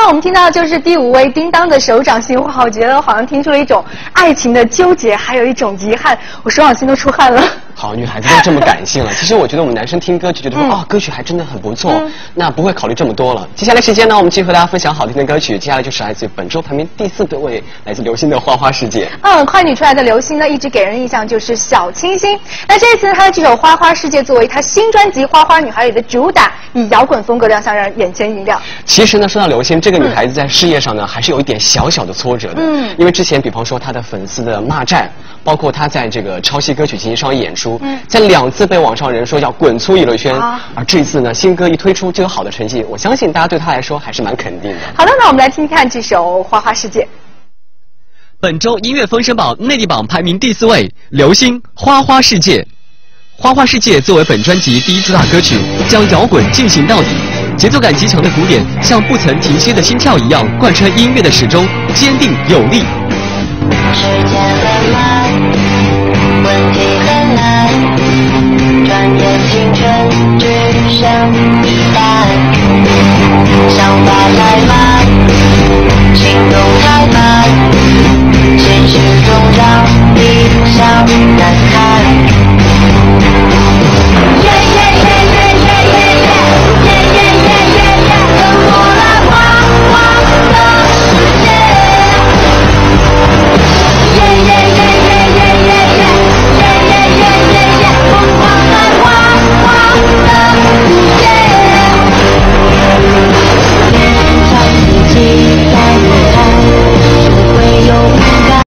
我们听到的就是第5位叮当的手掌心，哇，我觉得好像听出了一种爱情的纠结，还有一种遗憾，我手掌心都出汗了。 好，女孩子都这么感性了。其实我觉得我们男生听歌就觉得说啊，歌曲还真的很不错，那不会考虑这么多了。接下来时间呢，我们继续和大家分享好听的歌曲。接下来就是来自本周排名第4位，来自刘星的《花花世界》。 快女出来的刘星呢，一直给人印象就是小清新。那这次她的这首《花花世界》作为她新专辑《花花女孩》里的主打，以摇滚风格亮相，让人眼前一亮。 其实呢，说到刘星这个女孩子，在事业上呢，还是有一点小小的挫折的。因为之前，比方说她的粉丝的骂战，包括她在这个抄袭歌曲进行商业演出，在2次被网上人说要滚出娱乐圈，而这次呢，新歌一推出就有好的成绩，我相信大家对她来说还是蛮肯定的。 好的，那我们来听听看这首《花花世界》。 本周音乐风声榜内地榜排名第4位，刘星《花花世界》。《花花世界》作为本专辑第1主打歌曲，将摇滚进行到底，节奏感极强的鼓点像不曾停歇的心跳一样，贯穿音乐的始终，坚定有力。 时间很慢，问题很难，转眼青春只剩